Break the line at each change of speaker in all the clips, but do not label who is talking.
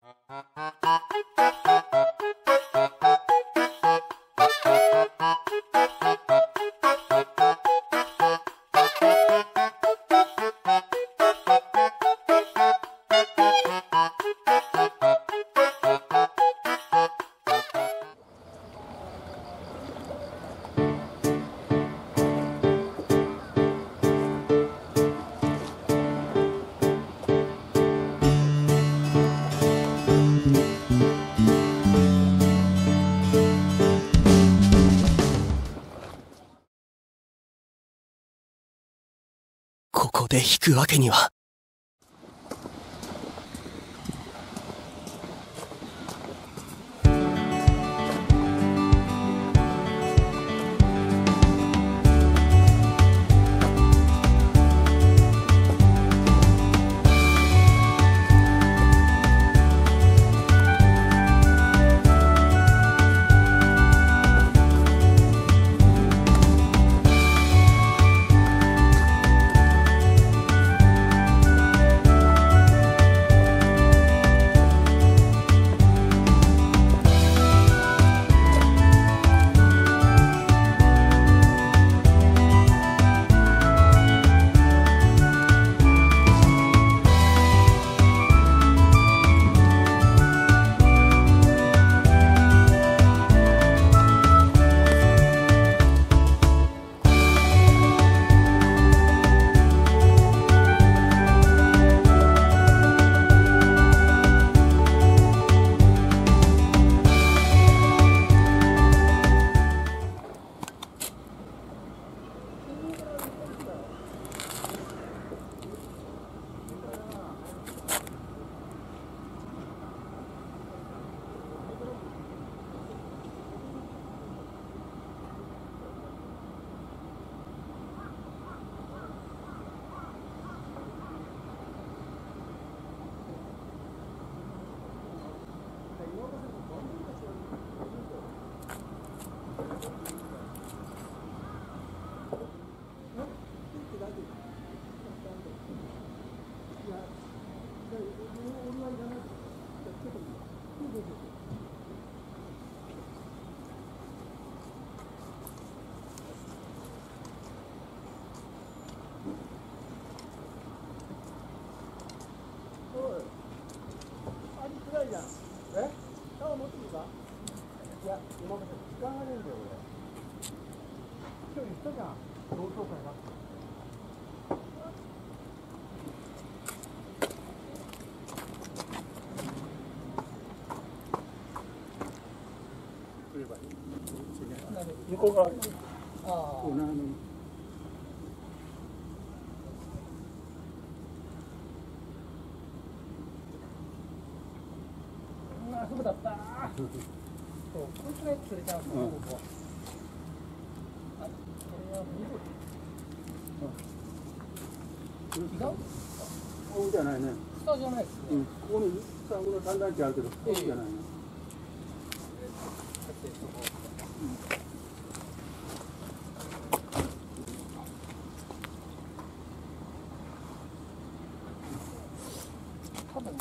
ここで引くわけには。
向こう側。すぐだった。そう、こいつが釣れちゃうんですよ、ここは。あ、これは緑。違う？
こうじゃないね。
下じゃないですね。
ここにサンゴの産卵地あるけど、こうじゃないね。
多分。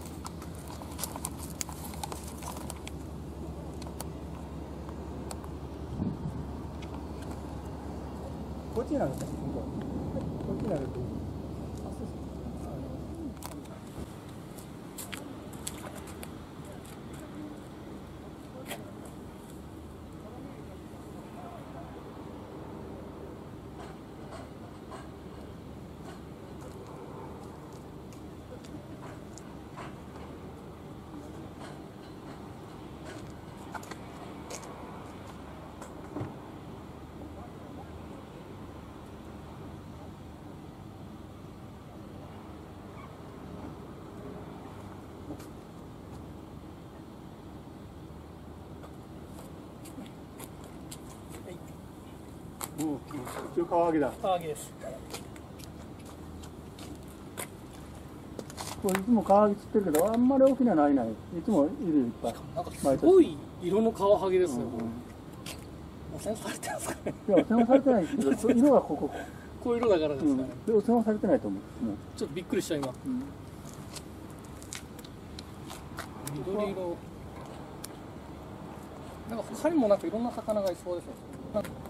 こっちになるんですか？こっちになると。
一応川揚げだ。
川揚げです。
これいつも川揚げ釣ってるけど、あんまり大きなないない。いつもいるいっぱい。
なんかすごい色のカワハギですよ。もう洗されてますかね。
いや、洗はされてないですけど、色がここ。
こういう色だからですかね。
でも洗はされてないと思う。
ちょっとびっくりした今。 緑色。なんか他にもなんかいろんな魚がいそうですよ。